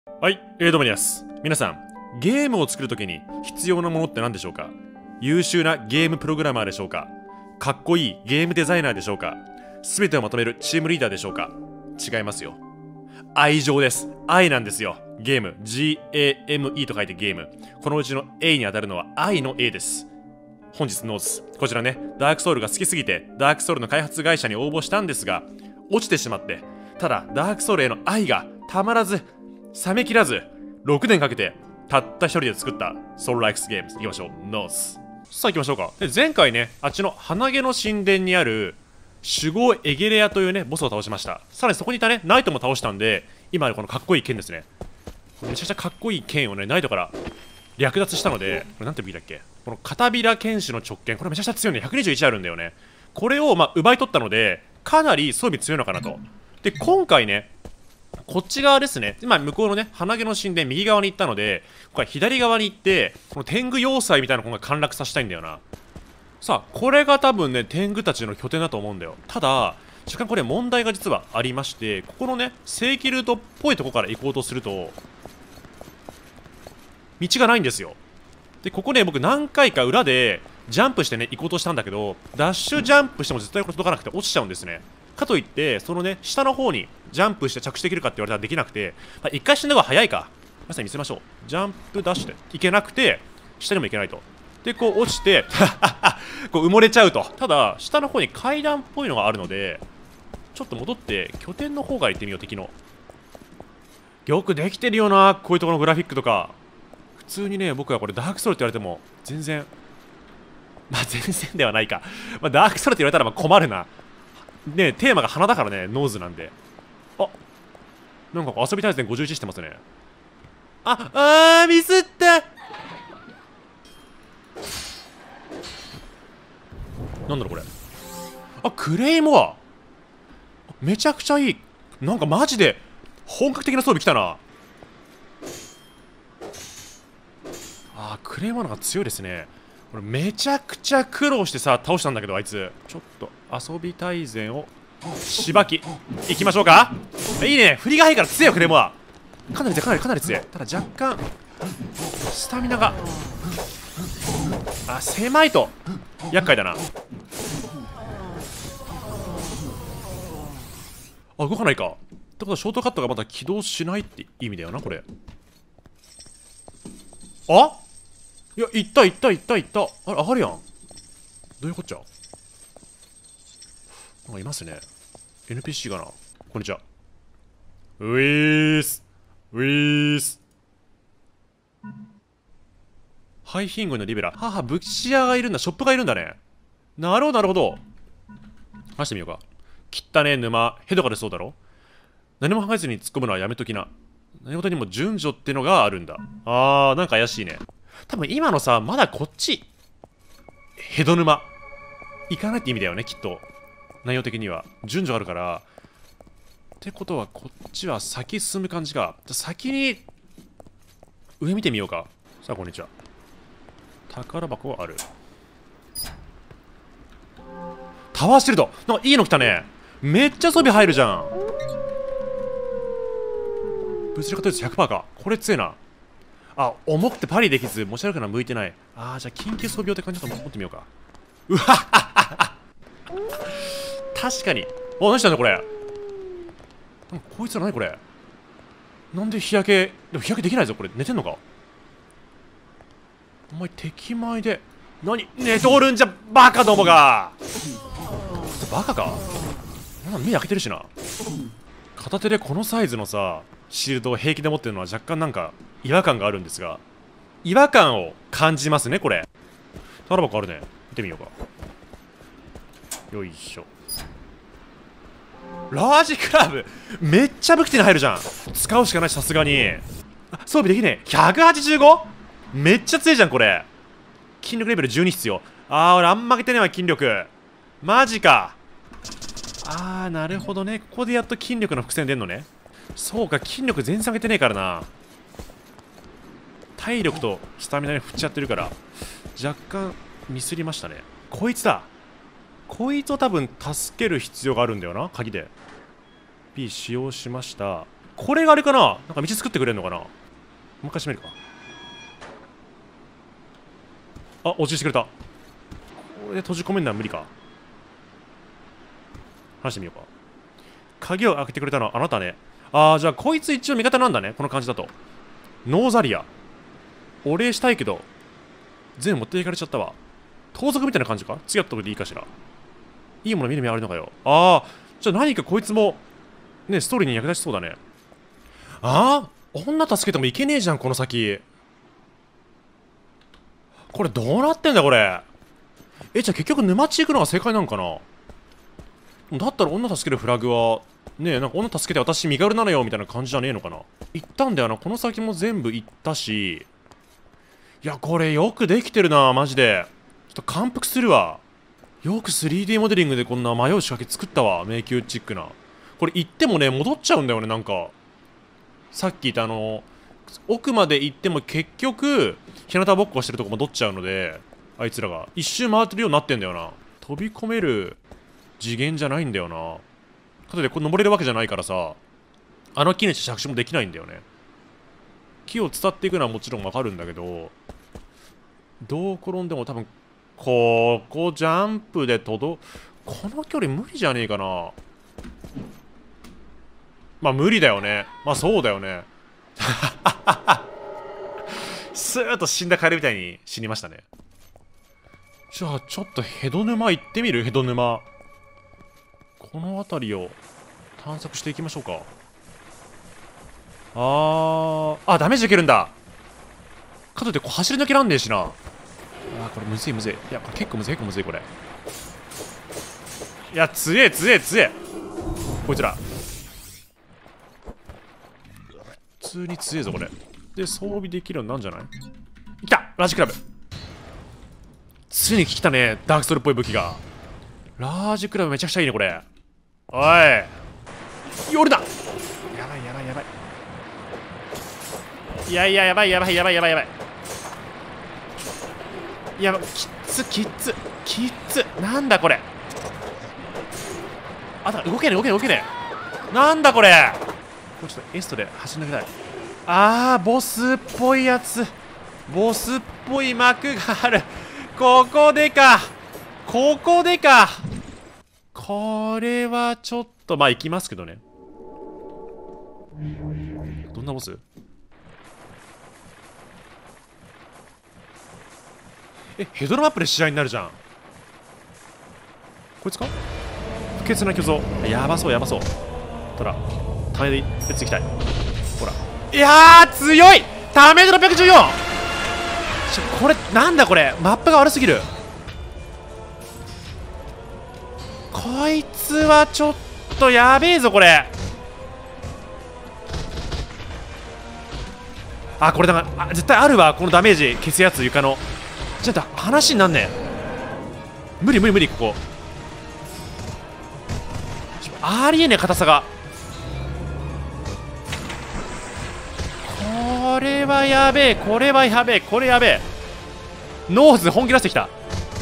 はい、どうもです。皆さん、ゲームを作るときに必要なものって何でしょうか？優秀なゲームプログラマーでしょうか？かっこいいゲームデザイナーでしょうか？全てをまとめるチームリーダーでしょうか？違いますよ。愛情です。愛なんですよ。ゲーム。GAME と書いてゲーム。このうちの A に当たるのは愛の A です。本日ノーツ。こちらね、ダークソウルが好きすぎて、ダークソウルの開発会社に応募したんですが、落ちてしまって、ただ、ダークソウルへの愛がたまらず、冷めきらず、6年かけて、たった一人で作ったソウルライクスゲーム。行きましょう。ノーツ。さあ行きましょうか。で、前回ね、あっちの花毛の神殿にある、守護エゲレアというね、ボスを倒しました。さらにそこにいたね、ナイトも倒したんで、今このかっこいい剣ですね。これめちゃくちゃかっこいい剣をね、ナイトから略奪したので、これなんて武器だっけ？この片びら剣士の直剣、これめちゃくちゃ強いね。121あるんだよね。これを奪い取ったので、かなり装備強いのかなと。で、今回ね、こっち側ですね。今、向こうのね、花毛の神殿、右側に行ったので、これ左側に行って、この天狗要塞みたいなのを陥落させたいんだよな。さあ、これが多分ね、天狗たちの拠点だと思うんだよ。ただ、若干これ問題が実はありまして、ここのね、正規ルートっぽいとこから行こうとすると、道がないんですよ。で、ここね、僕何回か裏でジャンプしてね、行こうとしたんだけど、ダッシュジャンプしても絶対これ届かなくて落ちちゃうんですね。かといって、そのね、下の方にジャンプして着地できるかって言われたらできなくて、一回死んだ方が早いか。皆さんに見せましょう。ジャンプダッシュでいけなくて、下にも行けないと。で、こう落ちて、こう埋もれちゃうと。ただ、下の方に階段っぽいのがあるので、ちょっと戻って、拠点の方から行ってみよう、敵の。よくできてるよな、こういうところのグラフィックとか。普通にね、僕はこれダークソウルって言われても、全然、全然ではないか。ダークソウルって言われたら困るな。ね、テーマが花だからね、ノーズなんで。あ、なんか遊び対戦51してますね。ミスった。なんだろこれ。クレイモア。めちゃくちゃいい。なんかマジで本格的な装備来たな。クレイモアの方が強いですね。これめちゃくちゃ苦労してさ、倒したんだけど、あいつ。ちょっと遊び大全をしばきいきましょうか。いいね、振りが早いから強いよ、クレイモア。かなり強い、かなり強い。ただ若干スタミナが狭いと厄介だな。動かないか。ってことはショートカットがまだ起動しないって意味だよな、これ。いや、いった。あれ、上がるやん。どういうこっちゃ。なんかいますね。 NPC かな。こんにちは。ウィースハイヒングのリベラ。ブチシアがいるんだ。ショップがいるんだね。なるほど。話してみようか。汚ねえ沼、ヘドが出そうだろ。何も考えずに突っ込むのはやめときな。何事にも順序ってのがあるんだ。なんか怪しいね。多分今のさ、まだこっちヘド沼行かないって意味だよね、きっと。内容的には順序あるから。ってことはこっちは先進む感じか。じゃ先に上見てみようか。さあ、こんにちは。宝箱ある。タワーシールド。なんかいいの来たね。めっちゃ装備入るじゃん。物理化とりあえず 100% か。これ強いな。重くてパリできず持ち歩くのは向いてない。じゃあ緊急装備用って感じだと思ってみようか。うわっ確かに。何したんだこれ。こいつら何これ。なんで日焼け。でも日焼けできないぞこれ。寝てんのか。お前敵前で何寝とるんじゃバカどもが。バカか。目開けてるしな。片手でこのサイズのさシールドを平気で持ってるのは若干なんか違和感があるんですが、違和感を感じますねこれ。宝箱あるね。見てみようか。よいしょ。ラージクラブめっちゃ武器手に入るじゃん。使うしかないし、さすがに。装備できねえ。 185？ めっちゃ強いじゃんこれ。筋力レベル12必要。俺あんま負けてねえわ筋力。マジか。なるほどね。ここでやっと筋力の伏線出んのね。そうか、筋力全然上げてねえからな。体力とスタミナに振っちゃってるから若干ミスりましたね。こいつだ。こいつを多分助ける必要があるんだよな。鍵で P 使用しました。 これがあれかな、なんか道作ってくれるのかな。もう一回閉めるか。あ、落ちしてくれた。これで閉じ込めるのは無理か。話してみようか。鍵を開けてくれたのはあなたね。ああ、じゃあこいつ一応味方なんだね、この感じだと。ノーザリア。お礼したいけど全部持っていかれちゃったわ。盗賊みたいな感じか。次やったとこでいいかしら。いいもの見る目あるのかよ。ああ、じゃあ何かこいつもね、ストーリーに役立ちそうだね。ああ、女助けてもいけねえじゃん、この先。これどうなってんだこれ。じゃあ結局沼地行くのが正解なんかな。だったら女助けるフラグはねえ、なんか女助けて私身軽なのよみたいな感じじゃねえのかな。行ったんだよな、この先も全部行ったし。いや、これよくできてるな、マジで。ちょっと感服するわ。よく 3D モデリングでこんな迷う仕掛け作ったわ、迷宮チックな。これ行ってもね、戻っちゃうんだよね、なんか。さっき言った奥まで行っても結局、日向ぼっこしてるとこ戻っちゃうので、あいつらが。一周回ってるようになってんだよな。飛び込める次元じゃないんだよな。かといってこれ登れるわけじゃないからさ、あの木に着手もできないんだよね。木を伝っていくのはもちろんわかるんだけど、どう転んでも多分、ここジャンプでこの距離無理じゃねえかな。まあ無理だよね。まあそうだよね。スーッと死んだカエルみたいに死にましたね。じゃあちょっとヘド沼行ってみる。ヘド沼。この辺りを探索していきましょうか。ダメージ受けるんだ。かといって走り抜けらんねえしな。これむずいむずい。いや、これ結構むずい結構むずいこれ。いや、強え強え強え。こいつら普通に強えぞこれ。で、装備できるようになんじゃない。いたラージクラブ。ついに来たね、ダークソウルっぽい武器が。ラージクラブめちゃくちゃいいねこれ。おい夜だ。やばいやばいやばい。いやいや、やばいやばいやばいやばいやばい。やばい、きっつきっつきっつ。なんだこれ。あ、動けねえ動けねえ動けねえ。なんだこれ。これちょっとエストで走り抜けたい。ボスっぽいやつ。ボスっぽい幕がある。ここでかここでか。これはちょっとまあ行きますけどね。どんなボス。ヘドロマップで試合になるじゃん。こいつか。不潔な巨像。やばそうやばそう。ただタメで別に行きたい。ほら、いやー強い。ダメージ614。これなんだこれ。マップが悪すぎる。こいつはちょっとやべえぞこれ。これだから絶対あるわこのダメージ消すやつ。床のちょっと話になんねえ。無理無理無理。ここありえねえ硬さが。これはやべえこれはやべえこれやべえ。ノーズ本気出してきた。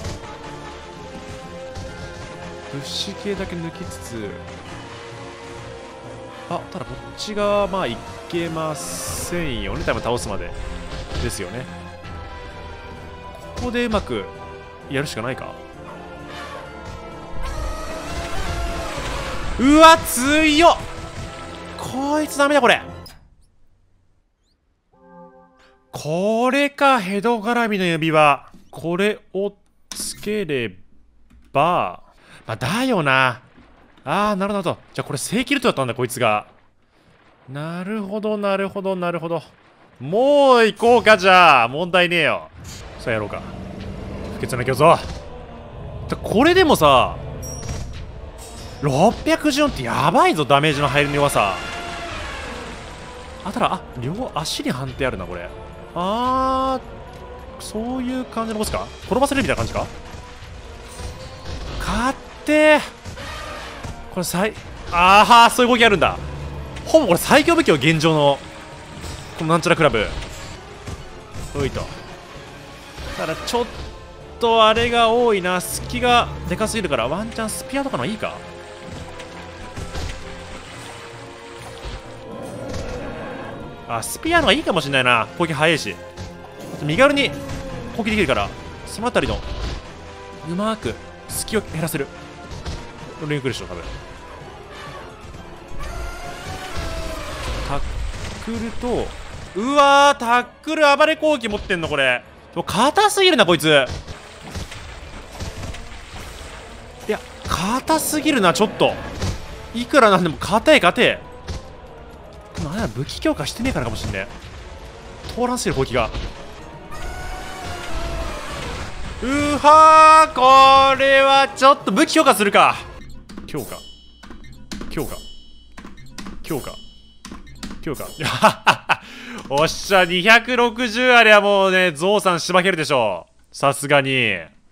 物資系だけ抜きつつ、ただこっち側まあいけませんよね。多分倒すまでですよね。ここでうまくやるしかないか。うわ強っ。こいつダメだこれ。これかヘド絡みの指輪。これをつければだよな。なるほど。じゃあこれ正規ルートだったんだこいつが。なるほどなるほどなるほど。もう行こうか。じゃあ問題ねえよ。さあやろうか。不潔な巨像。これでもさ614ってやばいぞ。ダメージの入りの弱さ。ただ両足に判定あるなこれ。そういう感じのボスか。転ばせるみたいな感じか。勝ってこれそういう動きあるんだ。ほぼこれ最強武器を現状のこのなんちゃらクラブ。おいと。ただちょっとあれが多いな。隙がでかすぎるからワンチャンスピアとかのいいか。 あ、スピアの方がいいかもしれないな。攻撃早いし。身軽に攻撃できるから、そのあたりのうまく隙を減らせる。ロリング来るでしょ、多分。タックルと、うわー、タックル暴れ攻撃持ってんのこれ。でも硬すぎるなこいつ。いや、硬すぎるなちょっと。いくらなんでも硬い硬い。なんだ、武器強化してねえからかもしんねえ。通らんすぎる攻撃が。うはー、これはちょっと武器強化するか。強化強化強化強化おっしゃ、260あれはもうね、ゾウさんしばけるでしょう、さすがに。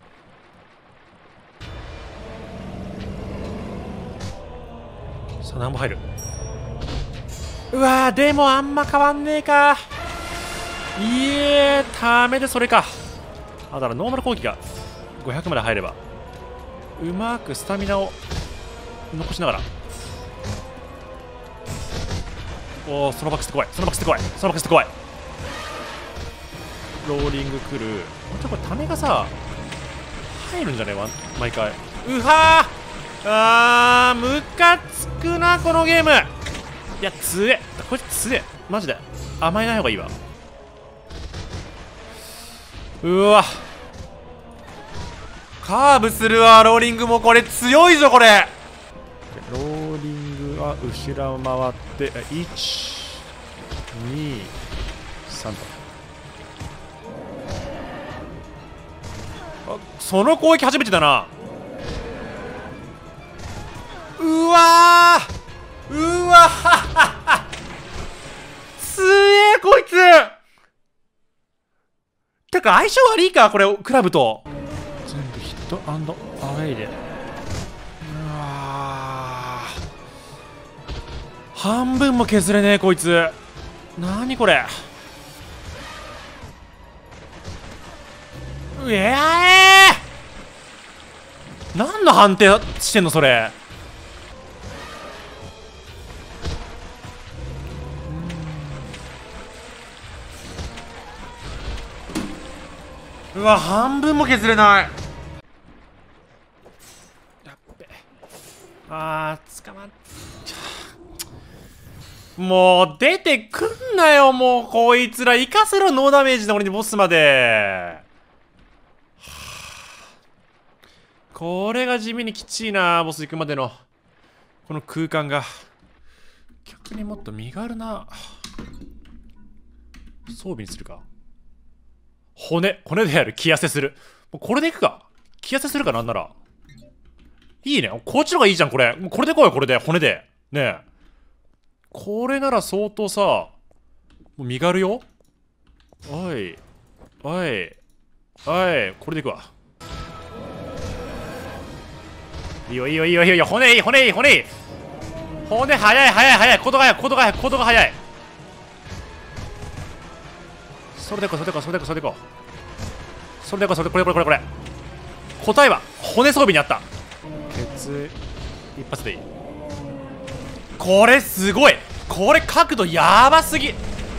さあ何も入る。うわー、でもあんま変わんねえか。いえー、ためでそれか。あ、だからノーマル攻撃が500まで入ればうまくスタミナを残しながら。おお、そのバックスって怖い、そのバックスって怖い、そのバックスって怖い。ローリング来る。またこれためがさ入るんじゃねえわ毎回。うはー、あー、ムカつくなこのゲーム。いや、強え、こいつ強えマジで。甘えない方がいいわ。うわ、カーブするわ。ローリングもこれ強いぞこれ。ローリングは後ろを回って1、2、3と。あ、その攻撃初めてだな。うわー、うわー強えこいつ。てか相性悪いかこれ、クラブと。全部ヒットアンドアウェイで。うわー、半分も削れねえこいつ。なにこれ。何の判定してんのそれ。うわ、半分も削れない。やっべ。あー、捕まっちゃう。もう出てくんなよもうこいつら。行かせろノーダメージの俺にボスまで。これが地味にきちいな、ボス行くまでのこの空間が。逆にもっと身軽な装備にするか。骨でやる。気痩せする。もうこれでいくか。気痩せするか。なんならいいね、こっちの方がいいじゃんこれ。もうこれでこうよ、これで骨でねえ。これなら相当さ、もう身軽よ。おいおいおい、これでいくわ。いいよいいよいいよいいよ。骨いい骨いい骨いい。骨早い早い早い。ことが早いことが早いことが早い。それでこそれでこそれでこそれでこそれでこそれでこれこれこれこれ。答えは骨装備にあった。ケツ一発でいい。これすごい。これ角度やばすぎ。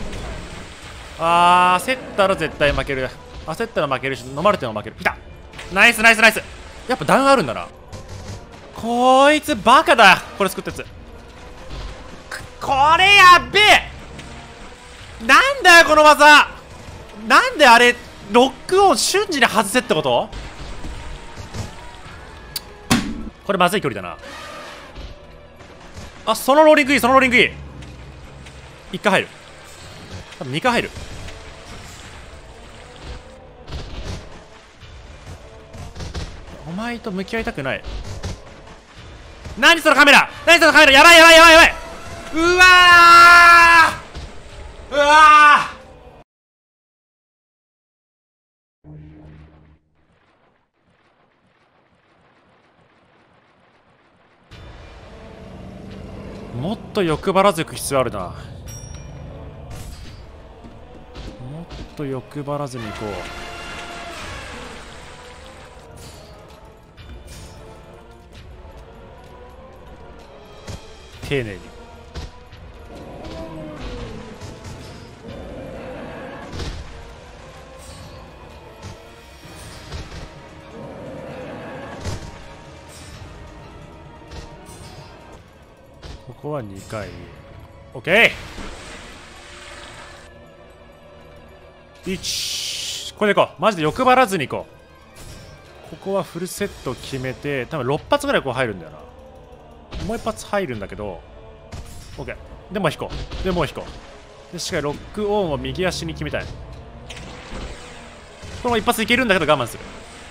あー、焦ったら絶対負ける。焦ったら負けるし、飲まれても負ける。来た。ナイスナイスナイス。やっぱ段あるんだな。こいつバカだ。これ作ったやつ。これやっべえ。なんだよこの技。なんであれロックオン瞬時に外せってこと。これまずい距離だな。あ、そのローリングいい、そのローリングいい。1回入る。多分2回入る。お前と向き合いたくない。何そのカメラ、何そのカメラ。やばいやばいやばいやばい。うわー、うわー、もっと欲張らずいく必要あるな。もっと欲張らずにいこう。丁寧に。 こは2回。OK。1。これでいこう。マジで欲張らずにいこう。ここはフルセット決めて、多分6発ぐらいこう入るんだよな。もう1発入るんだけど、OK。でもう引こう。でもう引こう。でしっかりロックオンを右足に決めたい。これも一発いけるんだけど我慢する。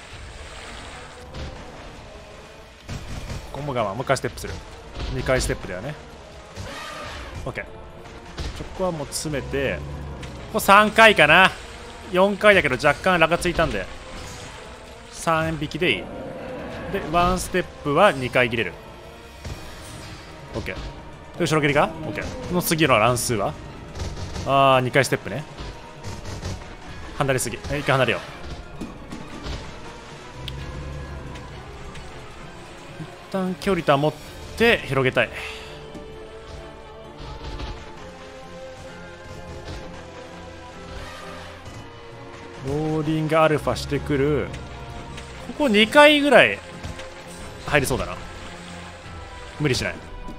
ここも我慢。もう一回ステップする。2回ステップだよね。OK。こはもう詰めて、ここ3回かな。4回だけど若干ラがついたんで、3匹でいい。で、1ステップは2回切れる。OK。で、後ろ蹴りか ?OK。の次の乱数は2回ステップね。離れすぎ。1回離れよう。一旦距離と保って広げたい。ローリングアルファしてくる。ここ2回ぐらい入りそうだな。無理しない。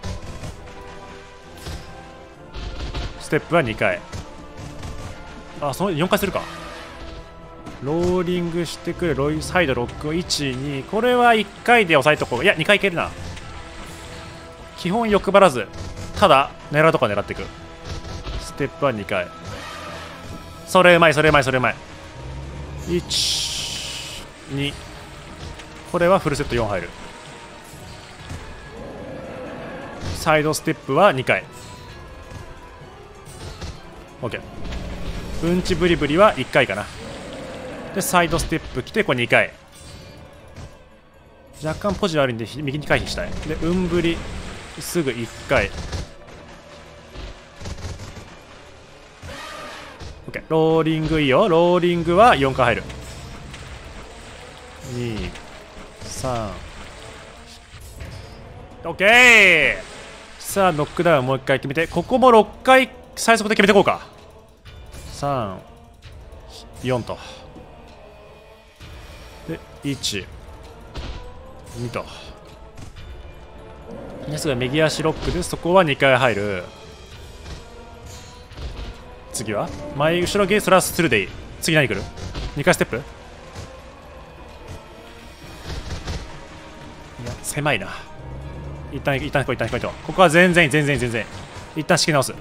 ステップは2回。その4回するか。ローリングしてくる。サイドロックを1、2。これは1回で押さえとこう。いや、2回いけるな。基本欲張らず。ただ、狙うとこは狙っていく。ステップは2回。それうまい、それうまい、それうまい。1、2。これはフルセット4入る。サイドステップは2回。OK。うんちブリブリは1回かな。で、サイドステップ来て、これ2回。若干ポジ悪いんで、右に回避したい。で、うんぶり、すぐ1回。OK。ローリングいいよ。ローリングは4回入る。2、3。OK。さあ、ノックダウンもう1回決めて、ここも6回最速で決めていこうか。3、4と。で、1、2と。ですが、右足ロックで、そこは2回入る。次は前後ろゲースラスルでいい。次何来る ?2 回ステップ。いや、狭いな。一旦こう、一旦こう。ここは全然。一旦仕切り直す。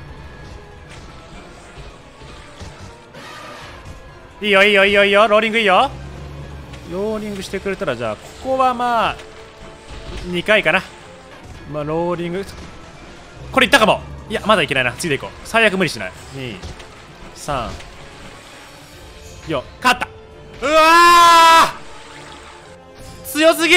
いいよ。ローリングいいよ。ローリングしてくれたら、じゃあ、ここはまあ、2回かな。まあ、ローリング。これいったかも。いや、まだいけないな。次でいこう。最悪無理しない。2、3、4。勝った。うわー強すぎ。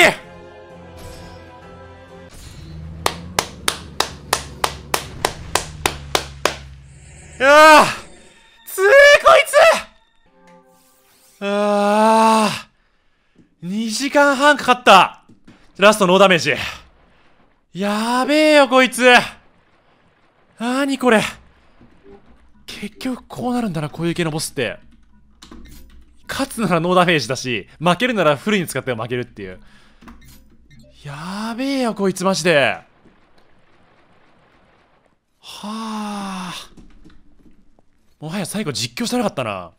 うわー強えこいつ。2時間半かかった。ラストノーダメージ。やべえよこいつ。なにこれ。結局こうなるんだな、こういう系のボスって。勝つならノーダメージだし、負けるならフルに使って負けるっていう。やべえよこいつマジで。はあ、もはや最後実況してなかったな。